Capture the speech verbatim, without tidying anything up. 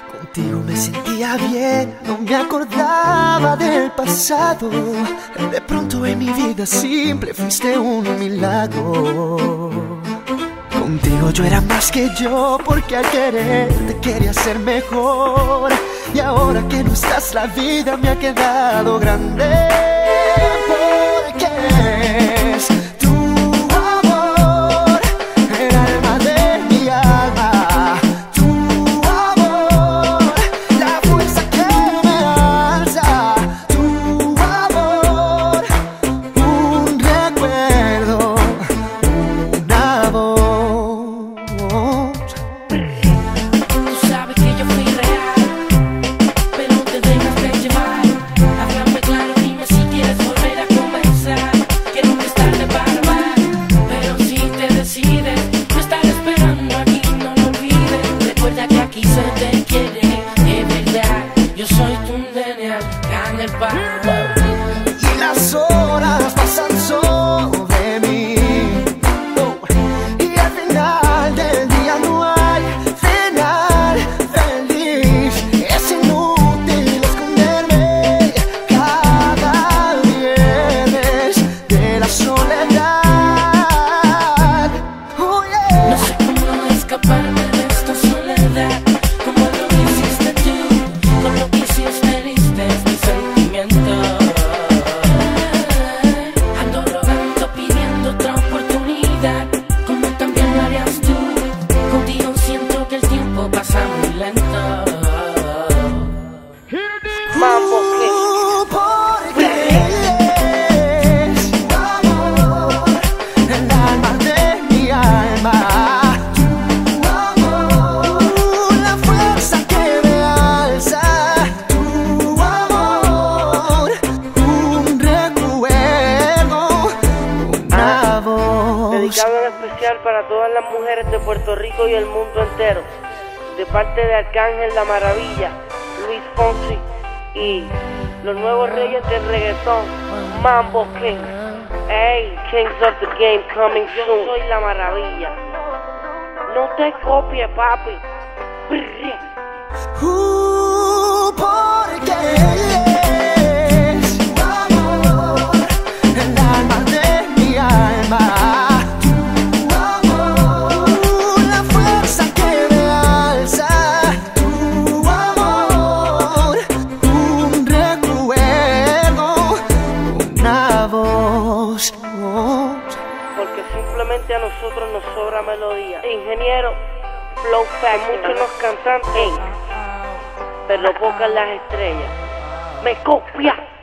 Contigo me sentía bien, no me acordaba del pasado. De pronto en mi vida simple fuiste un milagro. Contigo yo era más que yo, porque al querer te quería ser mejor. Y ahora que no estás, la vida me ha quedado grande. Porque es tu amor, el alma de mi alma. Tu amor, la fuerza que me alza. Tu amor, un recuerdo, una voz. Tú sabes que yo fui real, pero no te dejas de llevar. Háblame claro, dime si quieres volver a comenzar. Que nunca es tarde para amar, pero si te decides, no estar esperando aquí, no lo olvides. Recuerda que aquí se te quiere, de verdad. Yo soy tu nene acá en el bar. Y las horas pasan sobre mí, oh, y al final del día no hay final feliz. Es inútil esconderme cada viernes de la soledad. Oh, yeah. No sé cómo escaparme de esta soledad, como lo hiciste tú, con lo que hiciste heriste mis sentimientos. Ando rogando, pidiendo otra oportunidad, como también lo harías tú. Contigo siento que el tiempo pasa muy lento. Mambo Uh, porque es tu amor, el alma de mi alma. Tu amor, la fuerza que me alza. Tu amor, un recuerdo, una voz. Dedicado en especial para todas las mujeres de Puerto Rico y el mundo entero, de parte de Arcángel La Maravilla, Luis Fonsi y los nuevos reyes del reggaetón, Mambo Kings. Hey, Kings of the Game coming soon. Yo soy La Maravilla. No te copies, papi. Uh, porque es tu amor, el alma de mi alma. Tu amor, la fuerza que me alza. Tu amor, un recuerdo, una voz. Porque simplemente a nosotros nos sobra melodía. Ingeniero, Flow Fact, muchos los cantantes, pero pocas las estrellas. Me copia.